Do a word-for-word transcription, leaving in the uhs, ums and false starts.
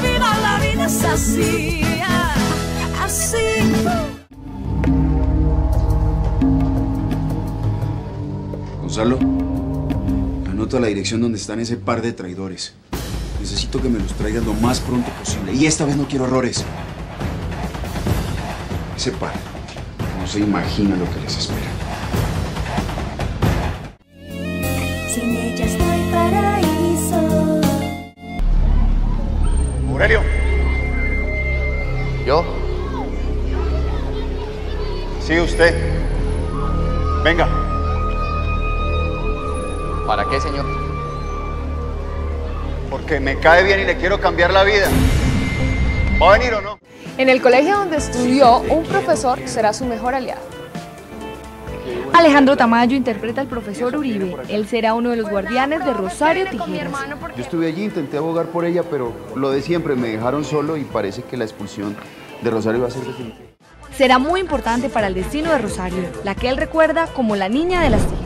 vida, la vida es así, así. Gonzalo, anota la dirección donde están ese par de traidores. Necesito que me los traigas lo más pronto posible. Y esta vez no quiero errores. Ese par no se imagina lo que les espera. Sin ella estoy paraíso. Aurelio. ¿Yo? Sí, usted. Venga. ¿Para qué, señor? Porque me cae bien y le quiero cambiar la vida. ¿Va a venir o no? En el colegio donde estudió, un profesor será su mejor aliado. Alejandro Tamayo interpreta al profesor Uribe. Él será uno de los guardianes de Rosario Tijeras. Yo estuve allí, intenté abogar por ella, pero lo de siempre, me dejaron solo y parece que la expulsión de Rosario va a ser definitiva. Será muy importante para el destino de Rosario, la que él recuerda como la niña de las tijeras.